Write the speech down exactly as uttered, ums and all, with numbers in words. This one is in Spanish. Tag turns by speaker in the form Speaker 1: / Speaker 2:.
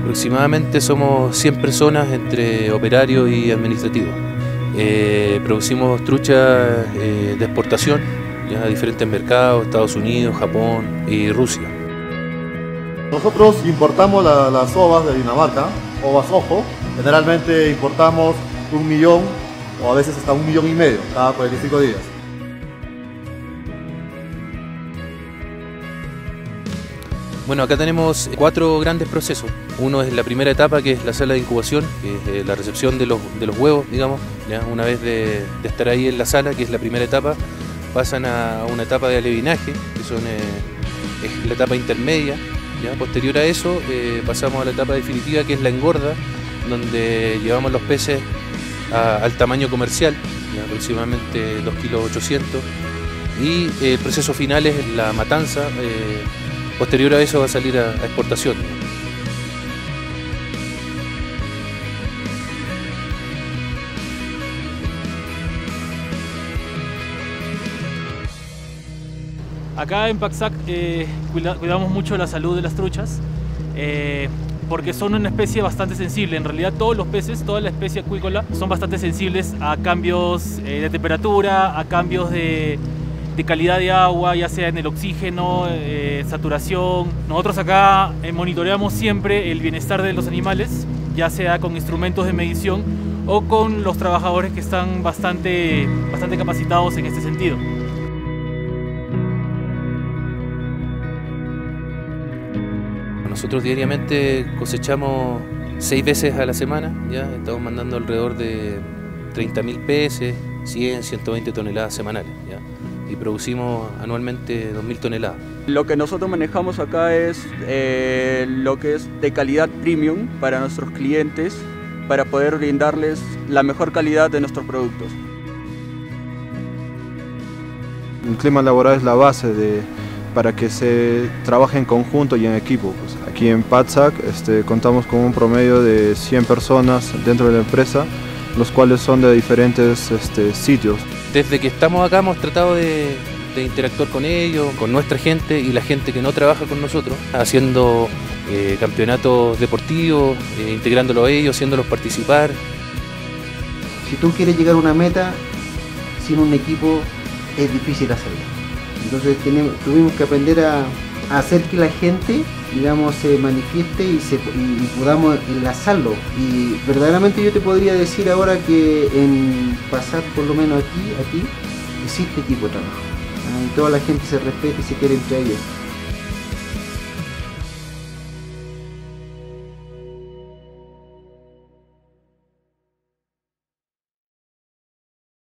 Speaker 1: Aproximadamente somos cien personas entre operarios y administrativos. Eh, producimos trucha eh, de exportación ya a diferentes mercados, Estados Unidos, Japón y Rusia.
Speaker 2: Nosotros importamos la, las ovas de Dinamarca, ovas ojo. Generalmente importamos un millón o a veces hasta un millón y medio cada cuarenta y cinco días.
Speaker 1: Bueno, acá tenemos cuatro grandes procesos. Uno es la primera etapa, que es la sala de incubación, que es la recepción de los, de los huevos, digamos. ¿Ya? Una vez de, de estar ahí en la sala, que es la primera etapa, pasan a una etapa de alevinaje, que son, eh, es la etapa intermedia. ¿Ya? Posterior a eso, eh, pasamos a la etapa definitiva, que es la engorda, donde llevamos los peces a, al tamaño comercial, ¿ya? Aproximadamente dos kilos ochocientos. Y eh, el proceso final es la matanza. Eh, Posterior a eso va a salir a, a exportación.
Speaker 3: Acá en Paxac eh, cuida, cuidamos mucho la salud de las truchas eh, porque son una especie bastante sensible. En realidad todos los peces, toda la especie acuícola son bastante sensibles a cambios eh, de temperatura, a cambios de de calidad de agua, ya sea en el oxígeno, eh, saturación. Nosotros acá eh, monitoreamos siempre el bienestar de los animales, ya sea con instrumentos de medición o con los trabajadores que están bastante, bastante capacitados en este sentido.
Speaker 1: Nosotros diariamente cosechamos seis veces a la semana, ya estamos mandando alrededor de treinta mil peces, cien, ciento veinte toneladas semanales, ¿ya? Y producimos anualmente dos mil toneladas.
Speaker 4: Lo que nosotros manejamos acá es eh, lo que es de calidad premium para nuestros clientes, para poder brindarles la mejor calidad de nuestros productos.
Speaker 5: El clima laboral es la base de, para que se trabaje en conjunto y en equipo. Pues aquí en Paxac este, contamos con un promedio de cien personas dentro de la empresa, los cuales son de diferentes este, sitios.
Speaker 1: Desde que estamos acá hemos tratado de, de interactuar con ellos, con nuestra gente y la gente que no trabaja con nosotros, haciendo eh, campeonatos deportivos, eh, integrándolo a ellos, haciéndolos participar.
Speaker 6: Si tú quieres llegar a una meta, sin un equipo es difícil hacerlo. Entonces tenemos, tuvimos que aprender a, a hacer que la gente, digamos, se manifieste y, se, y, y podamos enlazarlo. Y verdaderamente yo te podría decir ahora que en pasar por lo menos aquí, aquí, existe equipo de trabajo. Y toda la gente se respeta y se quiere entre ellos.